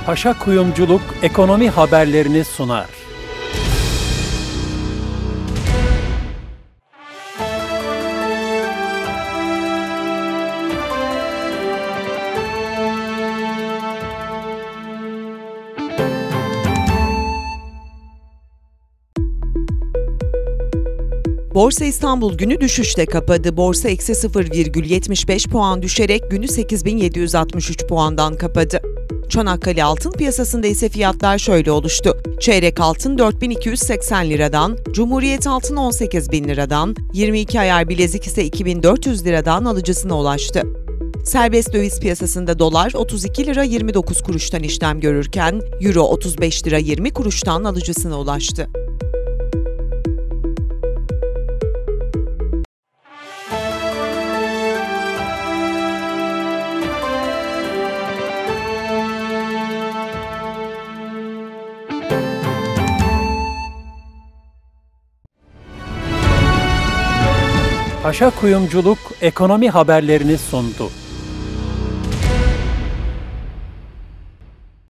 Paşa Kuyumculuk ekonomi haberlerini sunar. Borsa İstanbul günü düşüşle kapadı. Borsa eksi 0,75 puan düşerek günü 8.763 puandan kapadı. Çanakkale altın piyasasında ise fiyatlar şöyle oluştu. Çeyrek altın 4.280 liradan, Cumhuriyet altın 18.000 liradan, 22 ayar bilezik ise 2.400 liradan alıcısına ulaştı. Serbest döviz piyasasında dolar 32 lira 29 kuruştan işlem görürken, euro 35 lira 20 kuruştan alıcısına ulaştı. Paşa Kuyumculuk ekonomi haberlerini sundu.